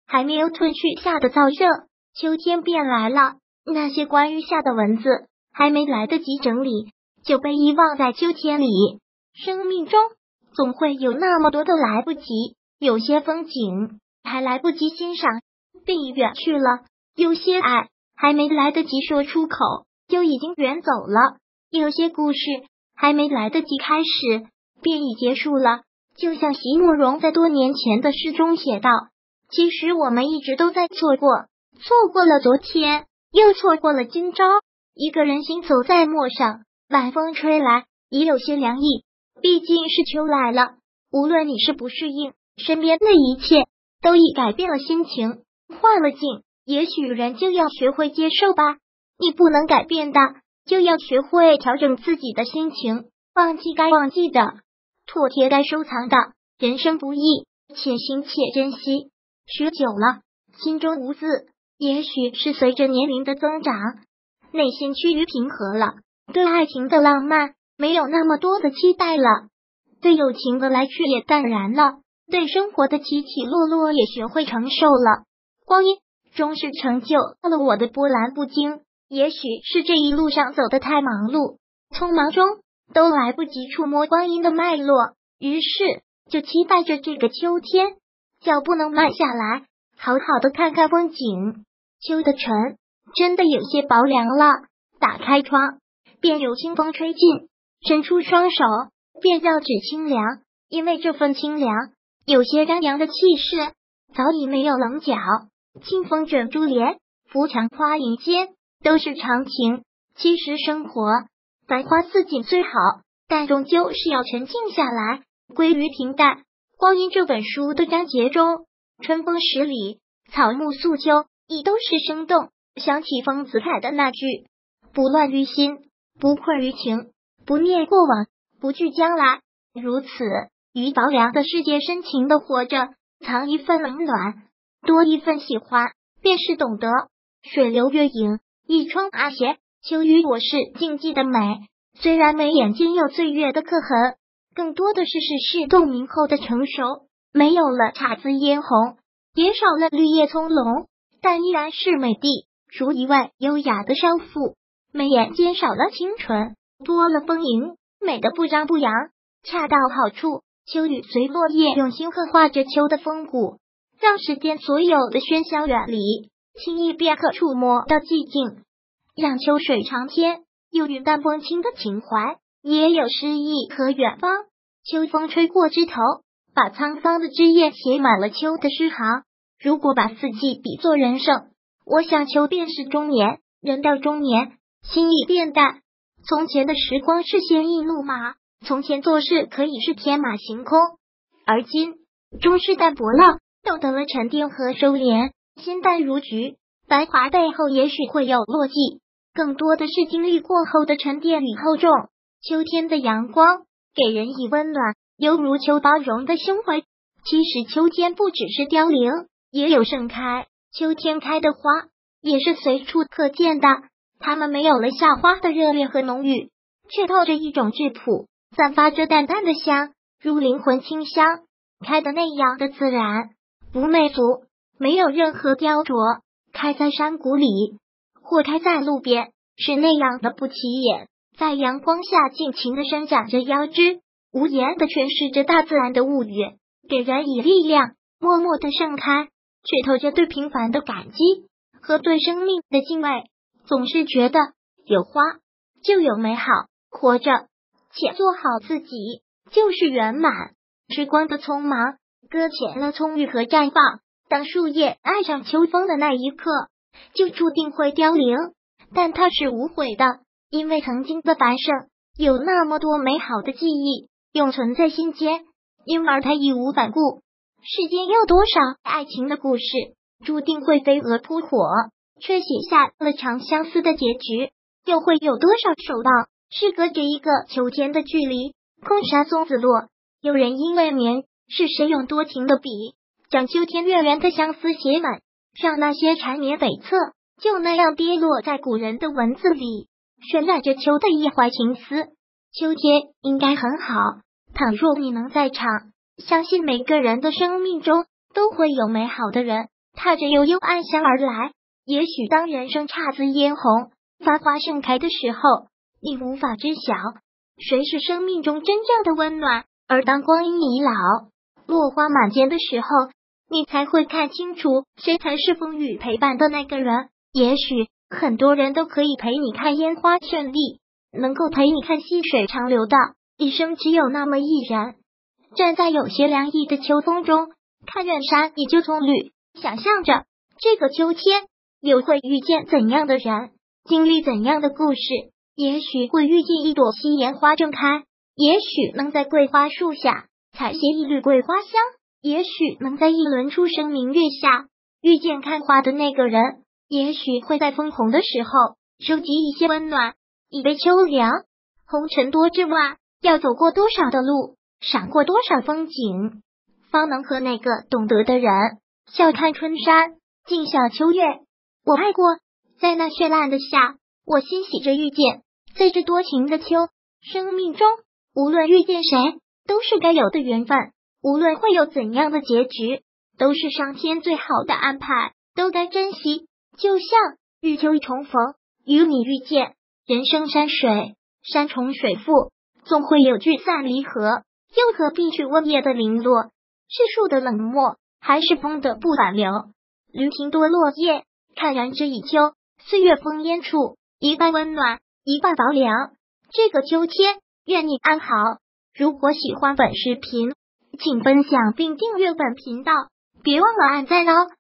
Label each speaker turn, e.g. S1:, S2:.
S1: 还没有褪去夏的燥热，秋天便来了。那些关于夏的文字还没来得及整理，就被遗忘在秋天里。生命中总会有那么多的来不及，有些风景还来不及欣赏，便已远去了；有些爱还没来得及说出口，就已经远走了；有些故事还没来得及开始，便已结束了。就像席慕容在多年前的诗中写道：其实我们一直都在错过，错过了昨天，又错过了今朝。一个人行走在陌上，晚风吹来，已有些凉意。毕竟是秋来了，无论你是不适应，身边的一切都已改变了心情，换了境，也许人就要学会接受吧。你不能改变的，就要学会调整自己的心情，忘记该忘记的，妥帖该收藏的。人生不易，且行且珍惜。许久了，心中无字，也许是随着年龄的增长，内心趋于平和了，对爱情的浪漫没有那么多的期待了，对友情的来去也淡然了，对生活的起起落落也学会承受了。光阴终是成就了我的波澜不惊，也许是这一路上走得太忙碌，匆忙中都来不及触摸光阴的脉络，于是就期待着这个秋天，脚步能慢下来，好好的看看风景。秋的晨真的有些薄凉了，打开窗，便有清风吹进，伸出双手，便绕指清凉。因为这份清凉，有些张扬的气势早已没有棱角。清风卷珠帘，拂墙花影间，都是常情。其实生活百花似锦最好，但终究是要沉静下来，归于平淡。光阴这本书的章节中，春风十里，草木素秋，亦都是生动。想起丰子恺的那句：不乱于心，不困于情，不念过往，不惧将来。如此，于薄凉的世界深情的活着，藏一份冷暖，多一份喜欢，便是懂得。水流月影，一窗阿斜，秋雨我是静寂的美。虽然眉眼间有岁月的刻痕，更多的是世事洞明后的成熟。没有了姹紫嫣红，也少了绿叶葱茏，但依然是美丽，如一位优雅的少妇。眉眼间少了清纯，多了丰盈，美的不张不扬，恰到好处。秋雨随落叶用心刻画着秋的风骨，让世间所有的喧嚣远离，轻易便可触摸到寂静。让秋水长天，有云淡风轻的情怀，也有诗意和远方。秋风吹过枝头，把沧桑的枝叶写满了秋的诗行。如果把四季比作人生，我想秋便是中年。人到中年，心已变淡。从前的时光是鲜衣怒马，从前做事可以是天马行空，而今终是淡泊了，懂得了沉淀和收敛，心淡如菊。繁华背后也许会有落寂，更多的是经历过后的沉淀与厚重。秋天的阳光给人以温暖，犹如秋包容的胸怀。其实秋天不只是凋零，也有盛开。秋天开的花也是随处可见的，它们没有了夏花的热烈和浓郁，却透着一种质朴，散发着淡淡的香，如灵魂清香，开的那样的自然，不媚俗，没有任何雕琢。开在山谷里，或开在路边，是那样的不起眼，在阳光下尽情的伸展着腰肢，无言的诠释着大自然的物语，给人以力量，默默的盛开，却透着对平凡的感激和对生命的敬畏。总是觉得有花就有美好，活着且做好自己就是圆满。时光的匆忙搁浅了葱郁和绽放，当树叶爱上秋风的那一刻，就注定会凋零，但它是无悔的，因为曾经的繁盛有那么多美好的记忆永存在心间，因而它义无反顾。世间有多少爱情的故事注定会飞蛾扑火，却写下了长相思的结局，又会有多少守望是隔着一个秋天的距离，空沙松子落。有人因为眠，是谁用多情的笔将秋天月圆的相思写满，让那些缠绵悱恻就那样跌落在古人的文字里，渲染着秋的一怀情思。秋天应该很好，倘若你能在场，相信每个人的生命中都会有美好的人， 踏着悠悠暗香而来。也许当人生姹紫嫣红，繁花盛开的时候，你无法知晓谁是生命中真正的温暖，而当光阴已老，落花满肩的时候，你才会看清楚谁才是风雨陪伴的那个人。也许很多人都可以陪你看烟花绚丽，能够陪你看细水长流的，一生只有那么一人。站在有些凉意的秋风中，看远山依旧葱绿，想象着这个秋天又会遇见怎样的人，经历怎样的故事。也许会遇见一朵西莲花正开，也许能在桂花树下采撷一缕桂花香，也许能在一轮初升明月下遇见看花的那个人，也许会在枫红的时候收集一些温暖。一杯秋凉，红尘多之外，要走过多少的路，赏过多少风景，方能和那个懂得的人笑看春山，静享秋月。我爱过，在那绚烂的夏，我欣喜着遇见，在这多情的秋。生命中无论遇见谁，都是该有的缘分，无论会有怎样的结局，都是上天最好的安排，都该珍惜。就像日秋重逢，与你遇见，人生山水，山重水复，总会有聚散离合，又何必去问夜的零落，是树的冷漠，还是风的不挽留？驴停多落叶，看燃之已秋，岁月烽烟处，一半温暖，一半薄凉。这个秋天，愿你安好。如果喜欢本视频，请分享并订阅本频道，别忘了按赞哦。